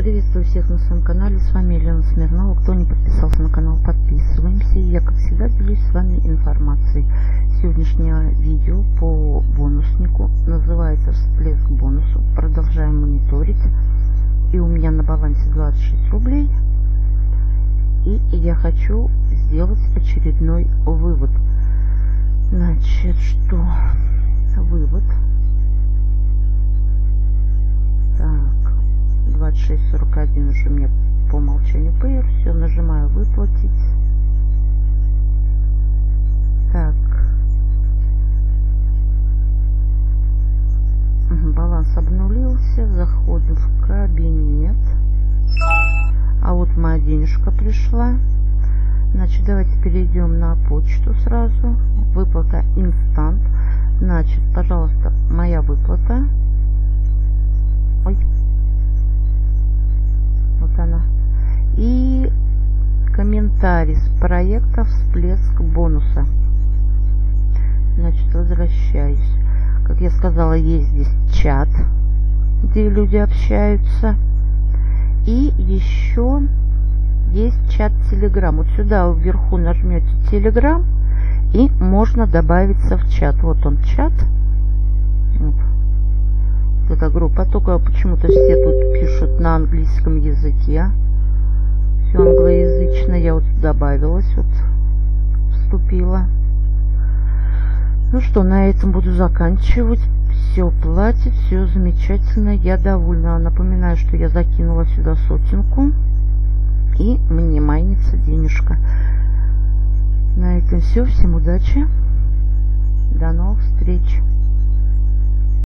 Приветствую всех на своем канале, с вами Елена Смирнова. Кто не подписался на канал, подписываемся. И я, как всегда, делюсь с вами информацией. Сегодняшнее видео по бонуснику называется «Всплеск бонусу». Продолжаем мониторить. И у меня на балансе 26 рублей. И я хочу сделать очередной вывод. Значит, что? Вывод. Так, 26.41 уже мне по умолчанию Payer. Все, нажимаю выплатить. Так. Баланс обнулился. Заходим в кабинет. А вот моя денежка пришла. Значит, давайте перейдем на почту сразу. Выплата инстант. Значит, пожалуйста, моя выплата. Ой. Вот она. И комментарий с проекта «Всплеск бонуса». Значит, возвращаюсь. Как я сказала, есть здесь чат, где люди общаются. И еще есть чат Telegram. Вот сюда вверху нажмете Telegram, и можно добавиться в чат. Вот он, чат. Вот эта группа. Только почему-то все тут пишут на английском языке. Все англоязычно. Я вот добавилась, вот вступила. Ну что, на этом буду заканчивать. Все платит, все замечательно, я довольна. Напоминаю, что я закинула сюда сотенку, и мне майнится денежка. На этом все. Всем удачи. До новых встреч.